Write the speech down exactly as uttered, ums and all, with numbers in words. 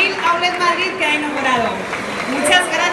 Abril Outlet Madrid que ha inaugurado. Muchas gracias.